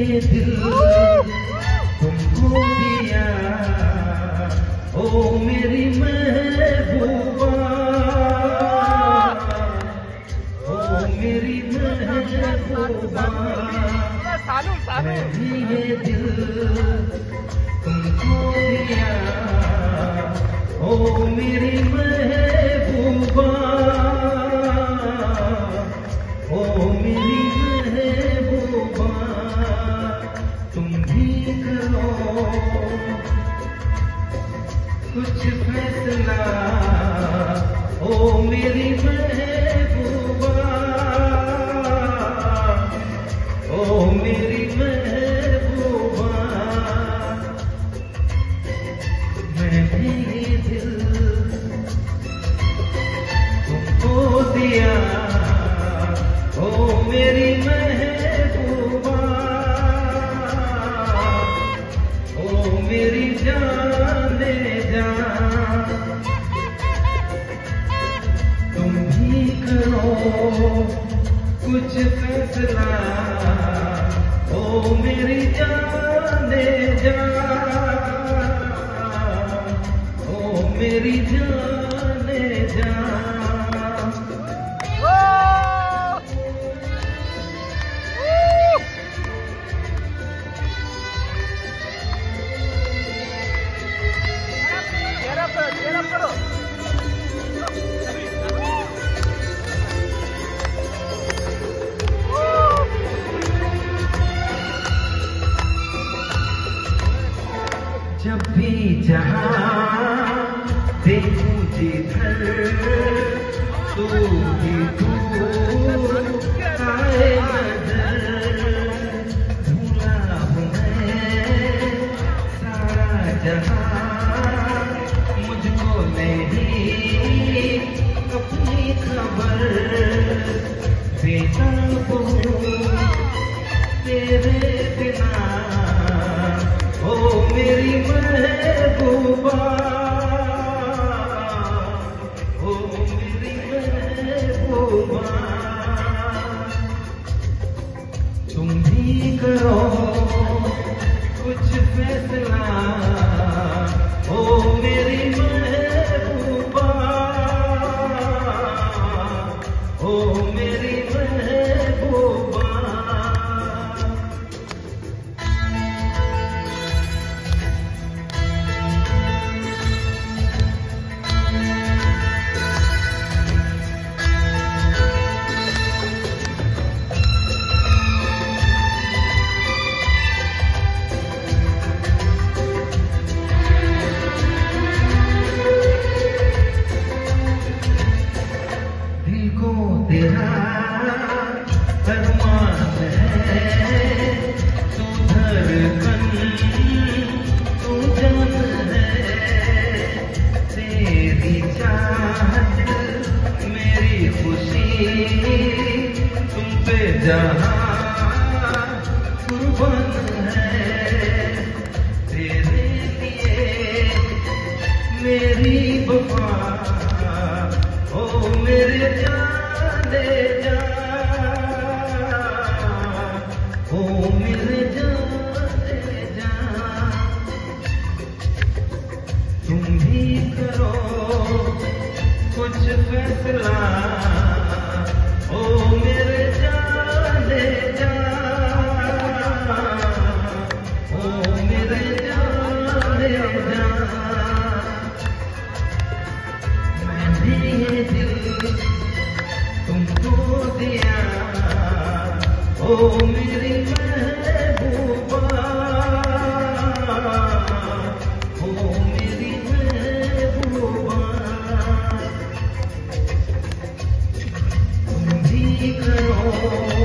ये दिल तुमको दिया, ओ मेरी महबूबा, ओ मेरी महबूबा। मैंने ये दिल तुमको दिया, ओ मेरी महबूबा, ओ मेरी महबूबा। तुम भी करो कुछ फैसला, ओ मेरी महबूबा, ओ मेरी महबूबा। मैंने ये दिल तुमको दिया, ओ मेरी महबूबा, ओ मेरी जाने जा। तुम भी करो कुछ फैसला, ओ मेरी जाने जा, ओ मेरी जाने जा। जब भी जहाँ देखूं जिधर तू ही तू आए नजर। भूला हूँ मैं सारा जहाँ, मुझको नहीं अपनी खबर। बेताब हूँ तेरे बिना, ओ मेरी महबूबा, ओ मेरी महबूबा। तुम भी करो कुछ फैसला, ओ मेरी महबूबा, ओ मेरी महबूबा। तेरा अरमान है, तू धड़कन तू जान है। तेरी चाहत मेरी खुशी, तुम पे जहाँ कुर्बान है। तेरे लिए मेरी वफा, ओ मेरे जाने जा, ओ मेरे जाने जा। तुम भी करो कुछ फैसला, ओ मेरे जाने जा, ओ मेरे जाने जा। मैंने ये दिल तुमको दिया, ओ मेरी महबूबा, ओ मेरी महबूबा। तुम भी करो